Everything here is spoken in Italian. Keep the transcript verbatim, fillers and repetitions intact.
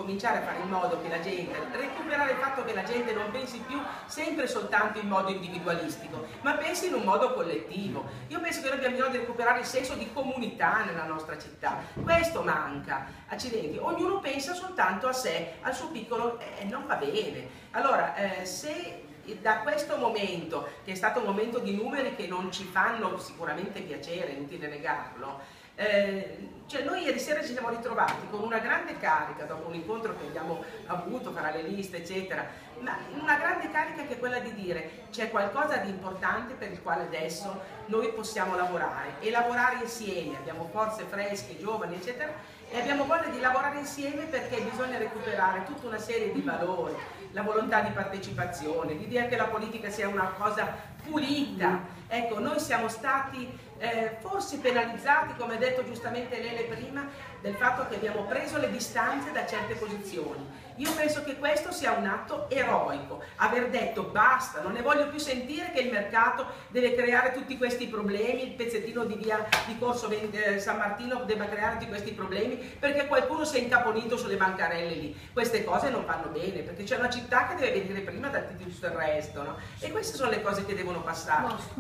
cominciare a fare in modo che la gente, recuperare il fatto che la gente non pensi più sempre soltanto in modo individualistico, ma pensi in un modo collettivo. Io penso che noi abbiamo bisogno di recuperare il senso di comunità nella nostra città. Questo manca. Accidenti, ognuno pensa soltanto a sé, al suo piccolo, e eh, non va bene. Allora, eh, se da questo momento, che è stato un momento di numeri che non ci fanno sicuramente piacere, è inutile negarlo, eh, cioè noi ieri sera ci siamo ritrovati con una grande carica, dopo un incontro che abbiamo avuto fra le liste eccetera, ma una grande carica che è quella di dire c'è qualcosa di importante per il quale adesso noi possiamo lavorare e lavorare insieme, abbiamo forze fresche, giovani eccetera, e abbiamo voglia di lavorare insieme perché bisogna recuperare tutta una serie di valori, la volontà di partecipazione, l'idea che la politica sia una cosa pulita. Ecco, noi siamo stati eh, forse penalizzati, come ha detto giustamente Lele prima, del fatto che abbiamo preso le distanze da certe posizioni. Io penso che questo sia un atto eroico, aver detto basta, non ne voglio più sentire che il mercato deve creare tutti questi problemi, il pezzettino di via di Corso San Martino debba creare tutti questi problemi perché qualcuno si è incaponito sulle bancarelle lì. Queste cose non vanno bene perché c'è una città che deve venire prima da tutto il resto, no? E queste sono le cose che devono passare.